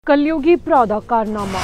कलयुगी भरा दा कारनामा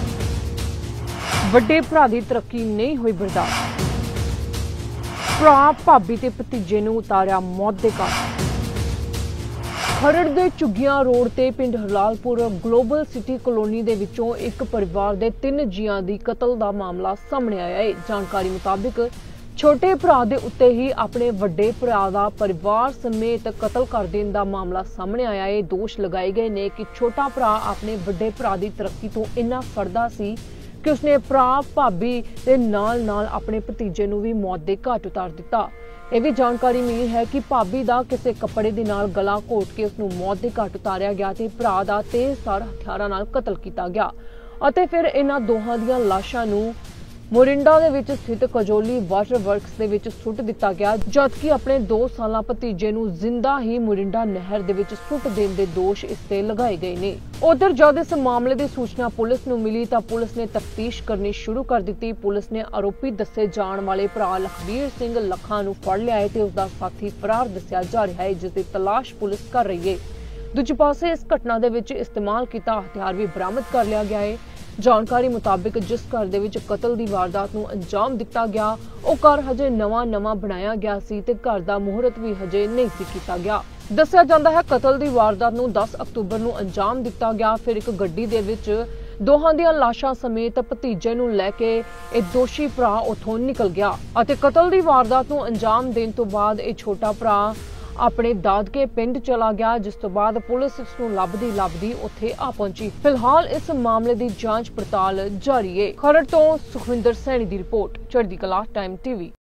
ਵੱਡੇ ਭਰਾ ਦੀ ਤਰੱਕੀ नहीं हुई बर्दाश्त। ਭਰਾ भाभी ते भतीजे ਨੂੰ ਉਤਾਰਿਆ मौत ਦੇ ਘਾਟ। खरड़ ਦੇ ਝੁੱਗੀਆਂ रोड ਤੇ ਪਿੰਡ ਹਲਾਲਪੁਰ ग्लोबल सिटी कॉलोनी ਦੇ ਵਿੱਚੋਂ ਇੱਕ ਪਰਿਵਾਰ ਦੇ 3 ਜੀਆਂ ਦੀ ਕਤਲ ਦਾ ਮਾਮਲਾ ਸਾਹਮਣੇ ਆਇਆ ਹੈ। ਜਾਣਕਾਰੀ ਮੁਤਾਬਿਕ छोटे भरा दे उत्ते ही अपने वड्डे भरा दा परिवार समेत कतल कर देने का मामला सामने आया है। दोष लगाए गए ने कि छोटा भरा अपने वड्डे भरा दी तरक्की तो इन्ना फड़दा सी कि उसने भरा भाभी दे नाल नाल अपने भतीजे नूं भी मौत दे घाट उतार दिता। यह भी जानकारी मिली है कि भाभी दा किसी कपड़े दे नाल गला घोट के उसनूं मौत दे घाट उतारिया गया ते भरा दा तेजधार हथियारां नाल कतल किया गया अते फिर इन्हां दोहां दीयां लाशां नूं मोरिंडा दे विच स्थित कजोली वाटर वर्क्स दे विच सुट दिता गया, जबकि अपने 2 साला भतीजे नूं जिंदा ही मोरिंडा नहर दे विच सुट देण दे दोष इस ते लगाए गए ने। उधर जद इस मामले की सूचना पुलिस नूं मिली तां पुलिस ने तफ्तीश करनी शुरू कर दी। पुलिस ने आरोपी दसे जाण वाले भरा लखबीर सिंह लखा नूं फड़ लिया है ते उसदा साथी फरार दस्सिया जा रहा है, जिसदी तलाश पुलिस कर रही है। दूजे पासे इस घटना दे विच इस्तेमाल कीता हथियार भी बरामद कर लिया गया है। जानकारी मुताबिक जिस घर दे विच कतल दी वारदात नूं अंजाम दिता गया ਉਹ घर हजे नवां बनाया गया सी ते घर दा मुहूर्त भी हजे नहीं सी कीता गया। दस्सिया जांदा है कतल दी वारदात नूं 10 अक्तूबर नूं अंजाम दिता गया। फिर एक गड्डी दे विच दोहां दीयां लाशां समेत भतीजे नूं लैके ਇਹ दोषी भरा उथों निकल गया ਅਤੇ कतल दी वारदात नूं अंजाम देण तों बाद ਇਹ छोटा भरा अपने दादके पिंड चला गया, जिस तो बाद पुलिस इसनूं लभदी उत्थे आ पहुंची। फिलहाल इस मामले की जांच पड़ताल जारी है। खरड़ तो सुखविंदर सैनी की रिपोर्ट, चढ़दी कला टाइम टीवी।